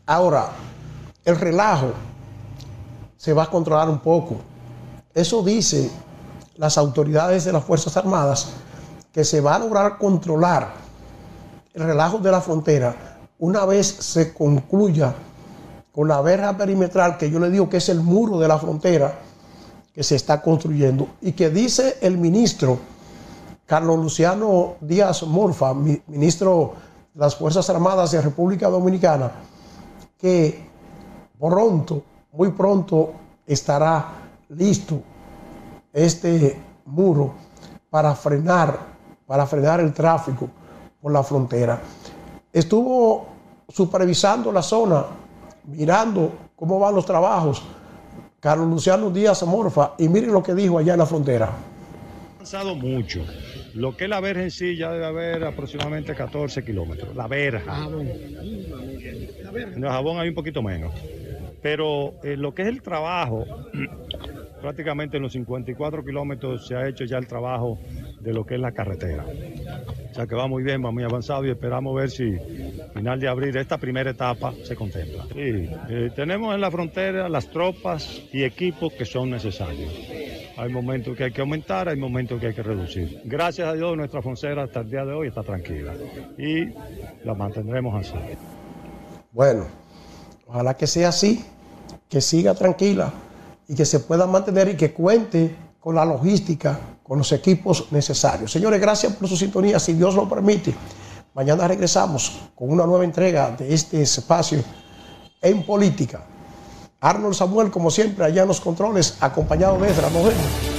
Ahora, el relajo se va a controlar un poco. Eso dicen las autoridades de las Fuerzas Armadas, que se va a lograr controlar el relajo de la frontera una vez se concluya con la verja perimetral, que yo le digo que es el muro de la frontera que se está construyendo, y que dice el ministro Carlos Luciano Díaz Morfa, ministro de las Fuerzas Armadas de República Dominicana, que pronto, muy pronto, estará listo este muro para frenar el tráfico por la frontera. Estuvo supervisando la zona, mirando cómo van los trabajos, Carlos Luciano Díaz Morfa, y miren lo que dijo allá en la frontera. Ha avanzado mucho. Lo que es la verja en sí ya debe haber aproximadamente 14 kilómetros. La verja. En el Jabón hay un poquito menos. Pero lo que es el trabajo, prácticamente en los 54 kilómetros se ha hecho ya el trabajo de lo que es la carretera. O sea que va muy bien, va muy avanzado y esperamos ver si final de abril esta primera etapa se contempla. Sí, tenemos en la frontera las tropas y equipos que son necesarios. Hay momentos que hay que aumentar, hay momentos que hay que reducir. Gracias a Dios nuestra frontera hasta el día de hoy está tranquila y la mantendremos así. Bueno, ojalá que sea así, que siga tranquila y que se pueda mantener y que cuente con la logística, con los equipos necesarios. Señores, gracias por su sintonía. Si Dios lo permite, mañana regresamos con una nueva entrega de este espacio en política. Arnold Samuel, como siempre, allá en los controles, acompañado de Ezra. Nos vemos.